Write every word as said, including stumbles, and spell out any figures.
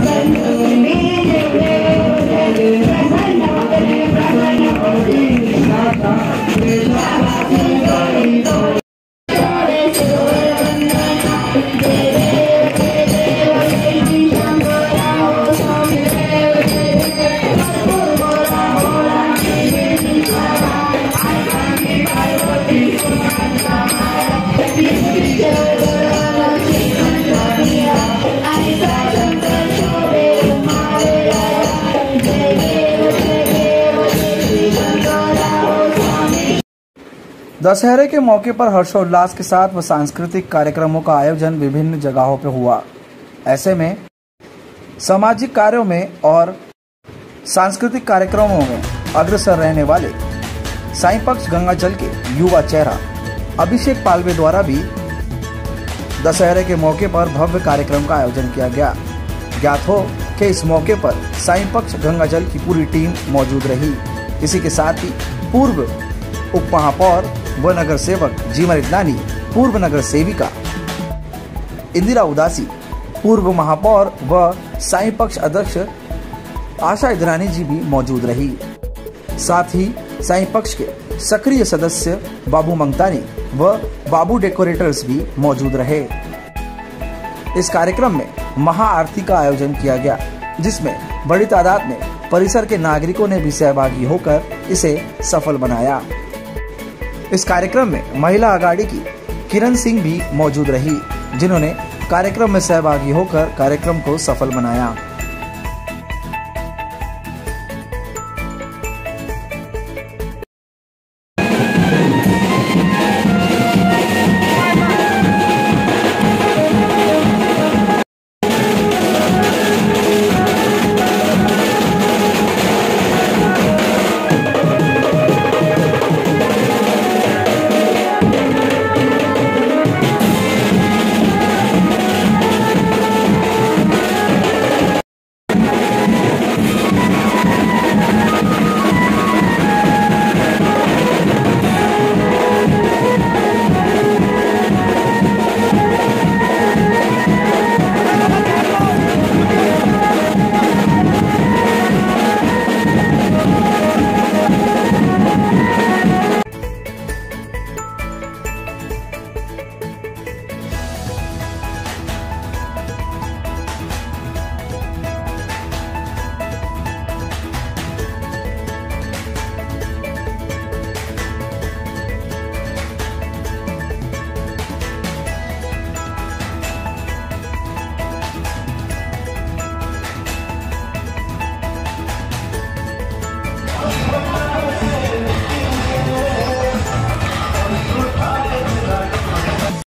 दशहरे के मौके पर हर्षोल्लास के साथ व सांस्कृतिक कार्यक्रमों का आयोजन विभिन्न जगहों पर हुआ। ऐसे में सामाजिक कार्यों में और सांस्कृतिक कार्यक्रमों में अग्रसर रहने वाले साईं पक्ष गंगाजल के युवा चेहरा अभिषेक पालवे द्वारा भी दशहरे के मौके पर भव्य कार्यक्रम का आयोजन किया गया। ज्ञात हो कि इस मौके पर साईं पक्ष गंगाजल की पूरी टीम मौजूद रही। इसी के साथ ही पूर्व उप महापौर व नगर सेवक जीवन इदनानी, पूर्व नगर सेविका इंदिरा उदासी, पूर्व महापौर व साईं पक्ष अध्यक्ष आशा इदनानी जी भी मौजूद रही। साथ ही साईं पक्ष के सक्रिय सदस्य बाबू मंगतानी व बाबू डेकोरेटर्स भी मौजूद रहे। इस कार्यक्रम में महाआरती का आयोजन किया गया, जिसमें बड़ी तादाद में परिसर के नागरिकों ने भी सहभागी होकर इसे सफल बनाया। इस कार्यक्रम में महिला अगाड़ी की किरण सिंह भी मौजूद रही, जिन्होंने कार्यक्रम में सहभागी होकर कार्यक्रम को सफल बनाया।